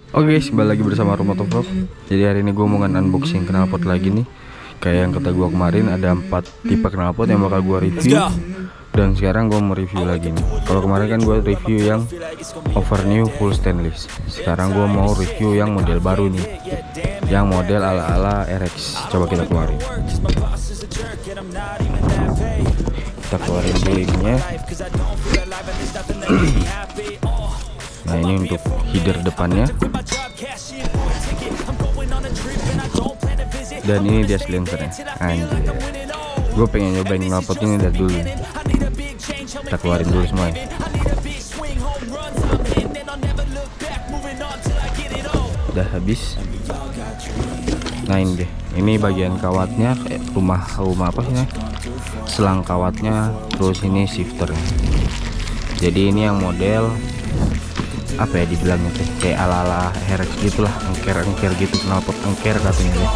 Oke guys, kembali lagi bersama Romotovlog. Jadi hari ini gue mau unboxing knalpot lagi nih. Kayak yang kata gue kemarin, ada 4 tipe knalpot yang bakal gue review. Dan sekarang gue mau review lagi nih. Kalau kemarin kan gue review yang over new full stainless. Sekarang gue mau review yang model baru nih, yang model ala-ala RX. Coba kita keluarin. Kita keluarin dulunya. Nah, ini untuk header depannya. Dan ini dia silencernya. Anjir, gue pengen nyobain knalpot ini dari dulu. Kita keluarin dulu semuanya. Udah habis. Nah ini deh, ini bagian kawatnya, kayak rumah apa sih, selang kawatnya. Terus ini shifternya. Jadi ini yang model apa ya dibilangnya teh, kayak ala-ala RX gitulah, engker gitu, knalpot engker katanya deh.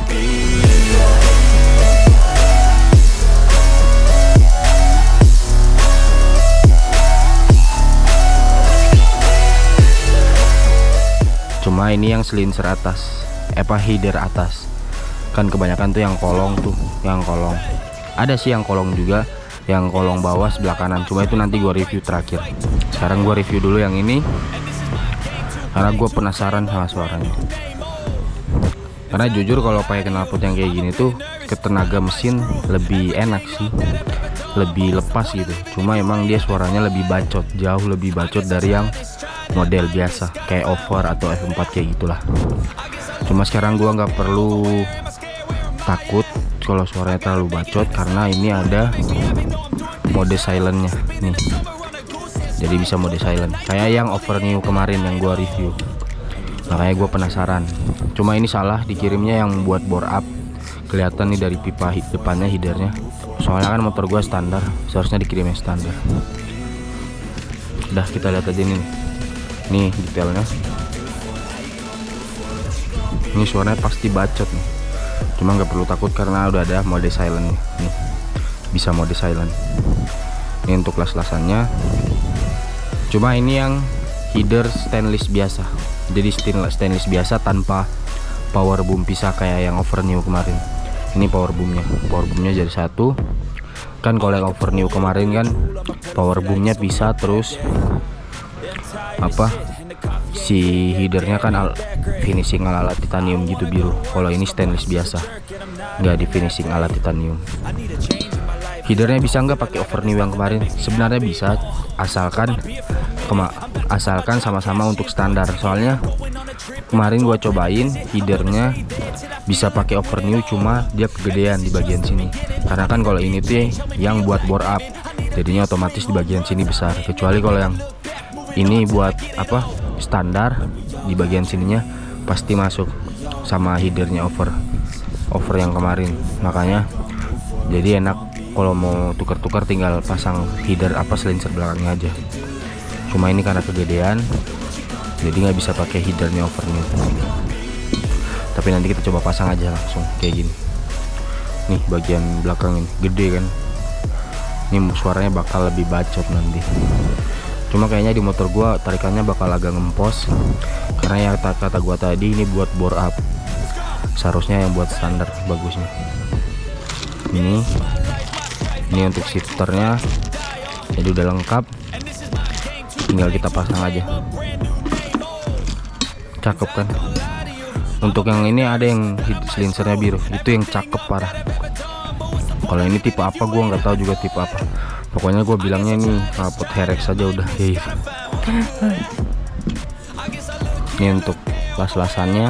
Cuma ini yang silencer atas, header atas. Kan kebanyakan tuh yang kolong tuh, yang kolong. Ada sih yang kolong juga, yang kolong bawah sebelah kanan. Cuma itu nanti gua review terakhir. Sekarang gua review dulu yang ini, karena gue penasaran sama suaranya. Karena jujur kalau pakai knalpot yang kayak gini tuh, ke tenaga mesin lebih enak sih, lebih lepas gitu. Cuma emang dia suaranya lebih bacot, jauh lebih bacot dari yang model biasa kayak over atau F4 kayak gitulah. Cuma sekarang gua nggak perlu takut kalau suaranya terlalu bacot, karena ini ada mode silentnya nih. Jadi bisa mode silent kayak yang over new kemarin yang gua review. Makanya gue penasaran. Cuma ini salah dikirimnya yang buat bore up. Kelihatan nih dari pipa depannya headernya. Soalnya kan motor gua standar, seharusnya dikirimnya standar. Udah, kita lihat aja nih. Nih detailnya. Ini suaranya pasti bacot nih. Cuma nggak perlu takut karena udah ada mode silent nih. Bisa mode silent. Ini untuk las-lasannya. Cuma ini yang header stainless biasa. Jadi stainless biasa tanpa power boom pisah kayak yang over new kemarin. Ini power boomnya. Power boomnya jadi satu. Kan kalau yang over new kemarin kan power boomnya pisah, terus apa, si headernya kan finishing ala titanium gitu biru. Kalau ini stainless biasa, nggak di finishing ala titanium. Headernya bisa nggak pakai over new yang kemarin? Sebenarnya bisa, asalkan sama-sama untuk standar. Soalnya kemarin gua cobain headernya bisa pakai over new, cuma dia kegedean di bagian sini. Karena kan kalau ini tuh yang buat bore up, jadinya otomatis di bagian sini besar. Kecuali kalau yang ini buat apa, standar, di bagian sininya pasti masuk sama headernya over yang kemarin. Makanya jadi enak kalau mau tukar-tukar tinggal pasang header apa silencer belakangnya aja. Cuma ini karena kegedean, jadi nggak bisa pakai headernya over new. Tapi nanti kita coba pasang aja langsung kayak gini. Nih bagian belakang ini gede kan. Ini suaranya bakal lebih bacot nanti. Cuma kayaknya di motor gua tarikannya bakal agak ngempos, karena ya kata gua tadi ini buat bore up. Seharusnya yang buat standar bagusnya. Ini untuk shifternya, jadi udah lengkap. Tinggal kita pasang aja. Cakep kan? Untuk yang ini ada yang silencernya biru, itu yang cakep parah. Kalau ini tipe apa gua nggak tahu juga tipe apa. Pokoknya gue bilangnya ini knalpot RX saja udah ya. Ini untuk las-lasannya.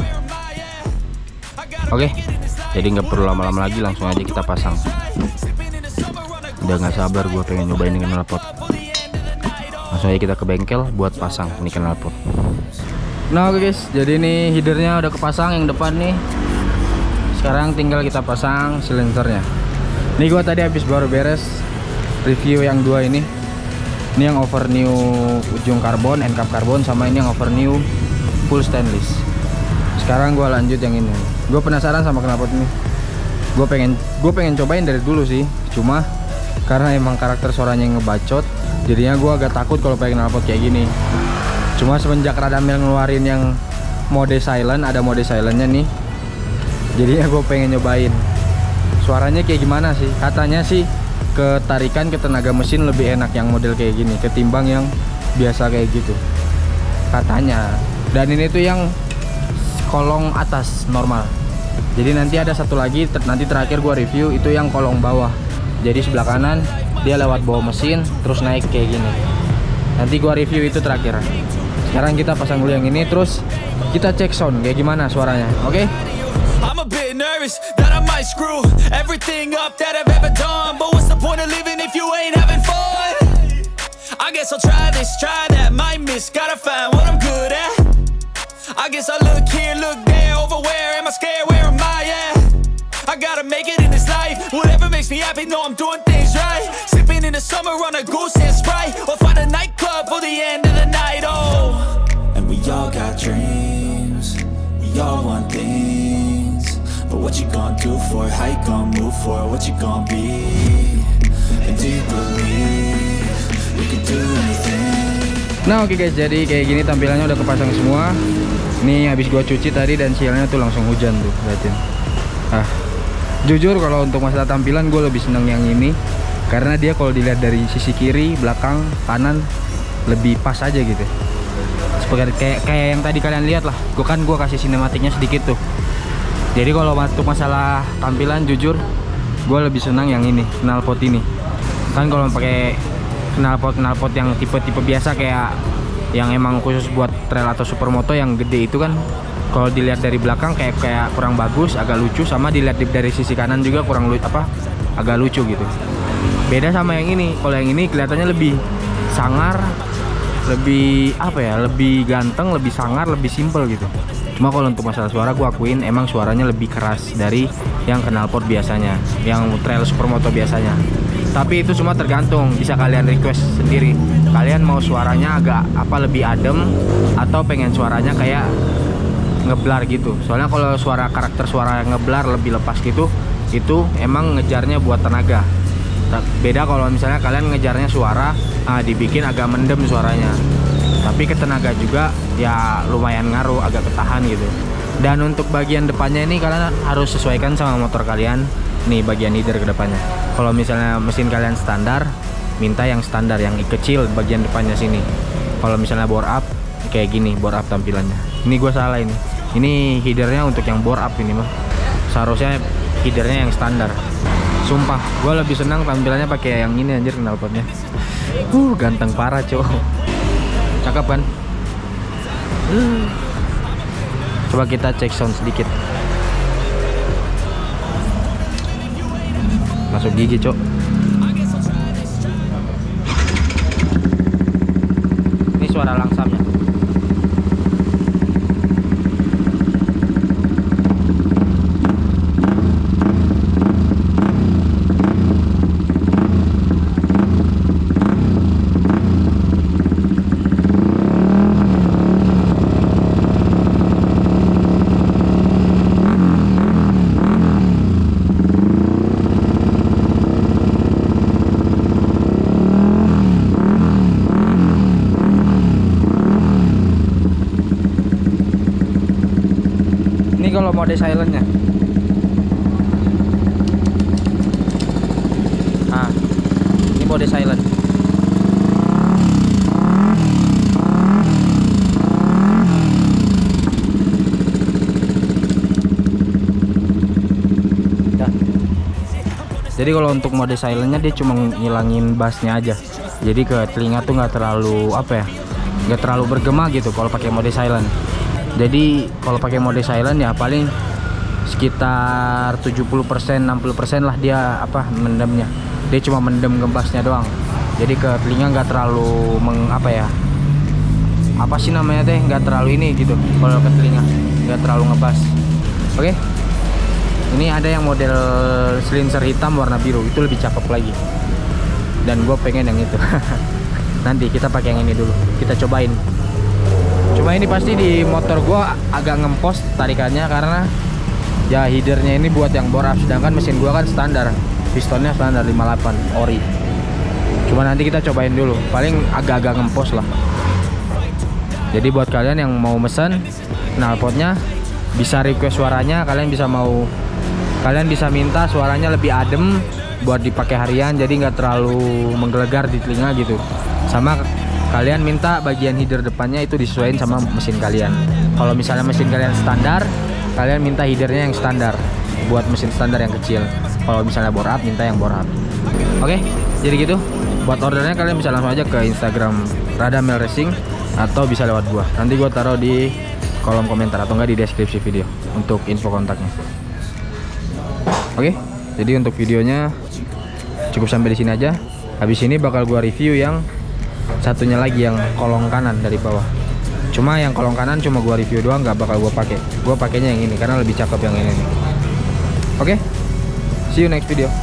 Oke, jadi nggak perlu lama-lama lagi, langsung aja kita pasang. Udah nggak sabar gue pengen nyobain ini knalpot. Langsung aja kita ke bengkel buat pasang ini knalpot. Nah oke guys, jadi ini headernya udah kepasang yang depan nih. Sekarang tinggal kita pasang silencernya. Ini gue tadi habis baru beres review yang dua ini. Ini yang over new ujung karbon, end cap karbon, sama ini yang over new full stainless. Sekarang gue lanjut yang ini. Gue penasaran sama knalpot ini. Gue pengen cobain dari dulu sih. Cuma karena emang karakter suaranya ngebacot, jadinya gue agak takut kalau pakai knalpot kayak gini. Cuma semenjak Radamel ngeluarin yang mode silent, ada mode silentnya nih. Jadinya gue pengen nyobain suaranya kayak gimana sih. Katanya sih ketarikan ke tenaga mesin lebih enak yang model kayak gini ketimbang yang biasa kayak gitu katanya. Dan ini tuh yang kolong atas normal. Jadi nanti ada satu lagi, nanti terakhir gua review itu yang kolong bawah. Jadi sebelah kanan dia lewat bawah mesin terus naik kayak gini. Nanti gua review itu terakhir. Sekarang kita pasang dulu yang ini, terus kita cek sound kayak gimana suaranya. Oke? I'm a bit nervous that I might screw everything up that I've ever done. But what's the point of living if you ain't having fun? I guess I'll try this, try that, might miss, gotta find what I'm good at. I guess I look here, look there, over where am I scared, where am I at? I gotta make it in this life, whatever makes me happy, know I'm doing things right. Sipping in the summer on a goose and Sprite, or find a nightclub for the end of the night, oh. And we all got dreams, we all want things, but what you gonna do for it, how you gonna move for it, what you gonna be, and do you believe you can do anything? Nah oke guys, jadi kayak gini tampilannya udah kepasang semua. Nih habis gua cuci tadi dan sialnya tuh langsung hujan tuh, liatin. Jujur kalau untuk masalah tampilan gue lebih seneng yang ini, karena dia kalau dilihat dari sisi kiri, belakang, kanan lebih pas aja gitu. Seperti kayak yang tadi kalian lihat lah. Gua kasih sinematiknya sedikit tuh. Jadi kalau untuk masalah tampilan jujur gue lebih senang yang ini, knalpot ini. Kan kalau pakai knalpot yang tipe-tipe biasa kayak yang emang khusus buat trail atau supermoto yang gede itu kan, kalau dilihat dari belakang kayak kurang bagus, agak lucu, sama dilihat dari sisi kanan juga kurang agak lucu gitu. Beda sama yang ini. Kalau yang ini kelihatannya lebih sangar, lebih lebih ganteng, lebih sangar, lebih simple gitu. Cuma kalau untuk masalah suara gue akuin emang suaranya lebih keras dari yang knalpot biasanya, yang trail supermoto biasanya. Tapi itu cuma tergantung, bisa kalian request sendiri. Kalian mau suaranya agak lebih adem atau pengen suaranya kayak ngeblar gitu. Soalnya kalau karakter suara yang ngeblar lebih lepas gitu, itu emang ngejarnya buat tenaga. Beda kalau misalnya kalian ngejarnya suara dibikin agak mendem suaranya, tapi ke tenaga juga ya lumayan ngaruh, agak ketahan gitu. Dan untuk bagian depannya ini kalian harus sesuaikan sama motor kalian. Nih bagian header ke depannya. Kalau misalnya mesin kalian standar, minta yang standar, yang kecil bagian depannya sini. Kalau misalnya bore up kayak gini, bore up tampilannya. Ini gue salah ini. Ini headernya untuk yang bore up ini mah. Seharusnya headernya yang standar. Sumpah, gue lebih senang tampilannya pakai yang ini anjir, knalpotnya. Ganteng parah, cowok. Cakep kan? Coba kita cek sound sedikit. Masuk gigi, cok. Ini suara langsamnya. Kalau mode silentnya, ini mode silent. Jadi kalau untuk mode silentnya dia cuma ngilangin bassnya aja. Jadi ke telinga tuh nggak terlalu nggak terlalu bergema gitu kalau pakai mode silent. Jadi kalau pakai mode silent ya paling sekitar 70%-60% lah dia mendemnya. Dia cuma mendem bassnya doang. Jadi ke telinga nggak terlalu nggak terlalu ini gitu. Kalau ke telinga nggak terlalu ngebas. Oke. Ini ada yang model silencer hitam warna biru, itu lebih cakep lagi. Dan gue pengen yang itu. Nanti kita pakai yang ini dulu. Kita cobain. Cuma ini pasti di motor gua agak ngempos tarikannya karena ya headernya ini buat yang bore up, sedangkan mesin gua kan standar, pistonnya standar 58 ori. Cuma nanti kita cobain dulu, paling agak-agak ngempos lah. Jadi buat kalian yang mau mesen knalpotnya, bisa request suaranya, kalian bisa minta suaranya lebih adem buat dipakai harian, jadi nggak terlalu menggelegar di telinga gitu. Sama kalian minta bagian header depannya itu disesuaikan sama mesin kalian. Kalau misalnya mesin kalian standar, kalian minta headernya yang standar buat mesin standar yang kecil. Kalau misalnya bore up, minta yang bore up. Oke, jadi gitu. Buat ordernya kalian bisa langsung aja ke Instagram Radamel Racing atau bisa lewat gua. Nanti gua taruh di kolom komentar atau enggak di deskripsi video untuk info kontaknya. Oke, jadi untuk videonya cukup sampai di sini aja. Habis ini bakal gua review yang satunya lagi, yang kolong kanan dari bawah. Cuma yang kolong kanan cuma gua review doang, nggak bakal gua pakai. Gua pakainya yang ini karena lebih cakep yang ini nih. Oke, see you next video.